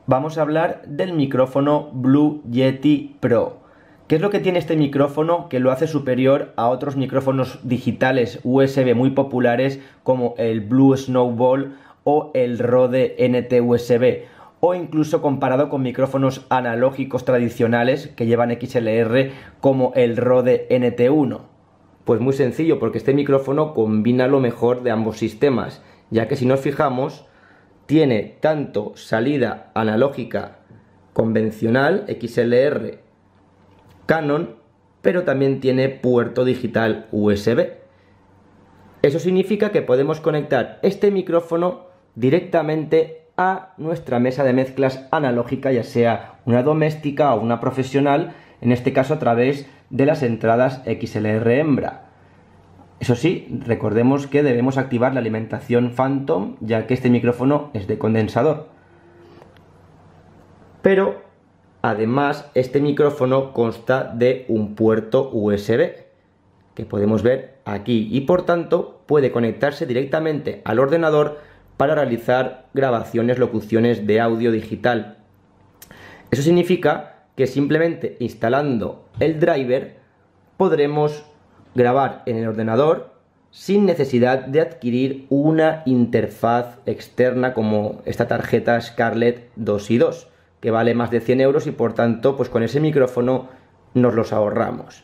vamos a hablar del micrófono Blue Yeti Pro. ¿Qué es lo que tiene este micrófono que lo hace superior a otros micrófonos digitales USB muy populares como el Blue Snowball o el Rode NT-USB? O incluso comparado con micrófonos analógicos tradicionales que llevan XLR como el Rode NT1. Pues muy sencillo, porque este micrófono combina lo mejor de ambos sistemas, ya que si nos fijamos, tiene tanto salida analógica convencional, XLR, Canon, pero también tiene puerto digital USB. Eso significa que podemos conectar este micrófono directamente a nuestra mesa de mezclas analógica, ya sea una doméstica o una profesional, en este caso a través de las entradas XLR hembra. Eso sí, recordemos que debemos activar la alimentación Phantom, ya que este micrófono es de condensador. Pero además este micrófono consta de un puerto USB que podemos ver aquí y por tanto puede conectarse directamente al ordenador para realizar grabaciones, locuciones de audio digital. Eso significa que simplemente instalando el driver podremos grabar en el ordenador sin necesidad de adquirir una interfaz externa como esta tarjeta Scarlett 2 y 2, que vale más de 100 euros y por tanto pues con ese micrófono nos los ahorramos.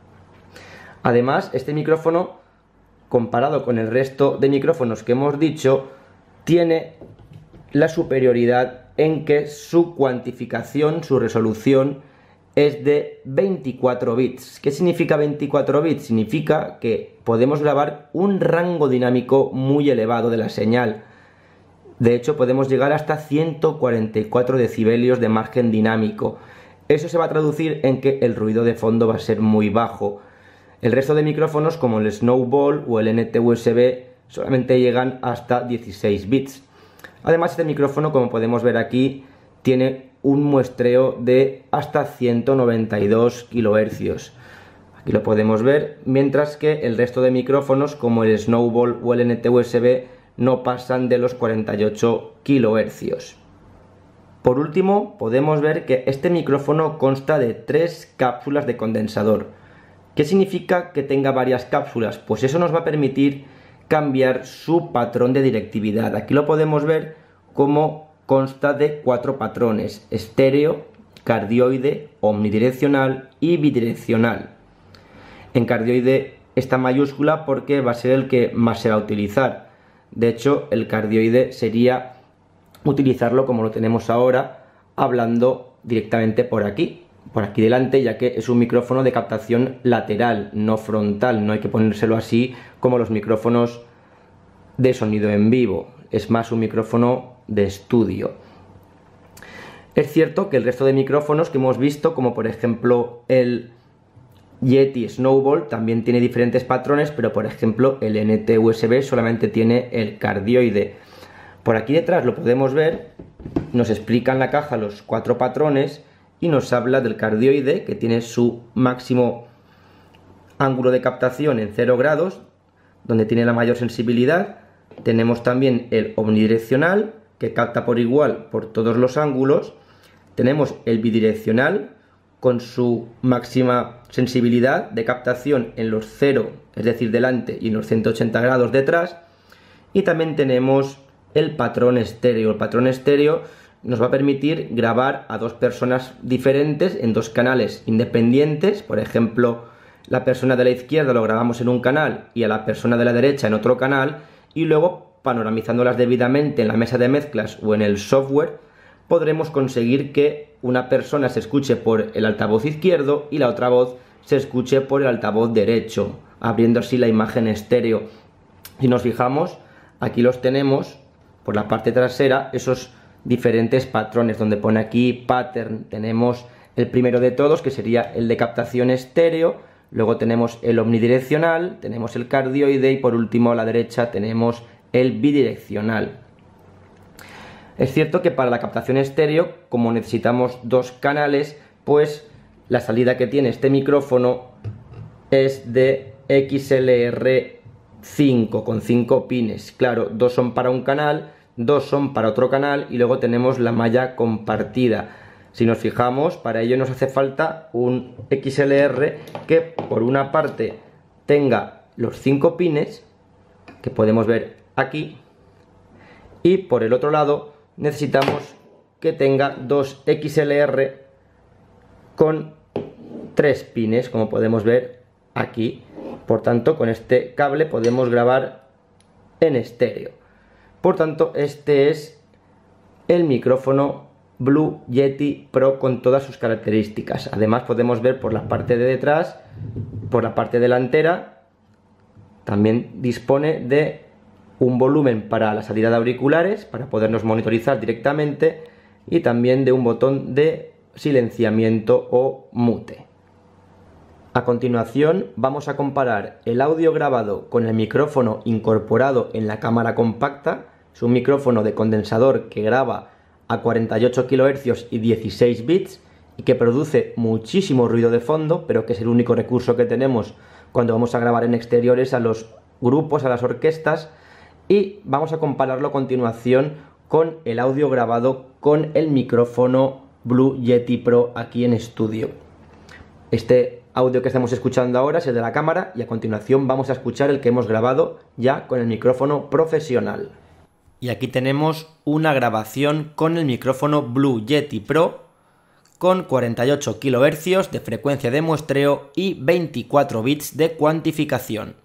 Además, este micrófono, comparado con el resto de micrófonos que hemos dicho, tiene la superioridad en que su cuantificación, su resolución es de 24 bits. ¿Qué significa 24 bits? Significa que podemos grabar un rango dinámico muy elevado de la señal. De hecho, podemos llegar hasta 144 decibelios de margen dinámico. Eso se va a traducir en que el ruido de fondo va a ser muy bajo. El resto de micrófonos, como el Snowball o el NT-USB, solamente llegan hasta 16 bits. Además, este micrófono, como podemos ver aquí, tiene un muestreo de hasta 192 kHz. Aquí lo podemos ver, mientras que el resto de micrófonos, como el Snowball o el NT-USB, no pasan de los 48 kHz. Por último, podemos ver que este micrófono consta de 3 cápsulas de condensador. ¿Qué significa que tenga varias cápsulas? Pues eso nos va a permitir cambiar su patrón de directividad. Aquí lo podemos ver como consta de 4 patrones: estéreo, cardioide, omnidireccional y bidireccional. En cardioide está mayúscula porque va a ser el que más se va a utilizar. De hecho, el cardioide sería utilizarlo como lo tenemos ahora, hablando directamente por aquí delante, ya que es un micrófono de captación lateral, no frontal. No hay que ponérselo así como los micrófonos de sonido en vivo, es más un micrófono de estudio. Es cierto que el resto de micrófonos que hemos visto, como por ejemplo el Yeti Snowball, también tiene diferentes patrones, pero por ejemplo el NT-USB solamente tiene el cardioide. Por aquí detrás lo podemos ver, nos explica en la caja los 4 patrones y nos habla del cardioide, que tiene su máximo ángulo de captación en 0 grados, donde tiene la mayor sensibilidad. Tenemos también el omnidireccional, que capta por igual por todos los ángulos. Tenemos el bidireccional, con su máxima sensibilidad de captación en los 0, es decir, delante, y en los 180 grados detrás. Y también tenemos el patrón estéreo. El patrón estéreo nos va a permitir grabar a 2 personas diferentes en 2 canales independientes. Por ejemplo, la persona de la izquierda lo grabamos en un canal y a la persona de la derecha en otro canal, y luego, panoramizándolas debidamente en la mesa de mezclas o en el software, podremos conseguir que una persona se escuche por el altavoz izquierdo y la otra voz se escuche por el altavoz derecho, abriendo así la imagen estéreo. Si nos fijamos, aquí los tenemos por la parte trasera, esos diferentes patrones, donde pone aquí pattern. Tenemos el primero de todos, que sería el de captación estéreo, luego tenemos el omnidireccional, tenemos el cardioide y por último a la derecha tenemos el bidireccional. Es cierto que para la captación estéreo, como necesitamos 2 canales, pues la salida que tiene este micrófono es de XLR 5 con 5 pines. Claro, 2 son para un canal, 2 son para otro canal y luego tenemos la malla compartida. Si nos fijamos, para ello nos hace falta un XLR que por una parte tenga los 5 pines, que podemos ver aquí, y por el otro lado necesitamos que tenga 2 XLR con 3 pines, como podemos ver aquí. Por tanto, con este cable podemos grabar en estéreo. Por tanto, este es el micrófono Blue Yeti Pro con todas sus características. Además podemos ver por la parte de detrás, por la parte delantera, también dispone de un volumen para la salida de auriculares, para podernos monitorizar directamente, y también de un botón de silenciamiento o mute. A continuación vamos a comparar el audio grabado con el micrófono incorporado en la cámara compacta. Es un micrófono de condensador que graba a 48 kHz y 16 bits y que produce muchísimo ruido de fondo, pero que es el único recurso que tenemos cuando vamos a grabar en exteriores a los grupos, a las orquestas, y vamos a compararlo a continuación con el audio grabado con el micrófono Blue Yeti Pro aquí en estudio. Este audio que estamos escuchando ahora es el de la cámara y a continuación vamos a escuchar el que hemos grabado ya con el micrófono profesional. Y aquí tenemos una grabación con el micrófono Blue Yeti Pro con 48 kHz de frecuencia de muestreo y 24 bits de cuantificación.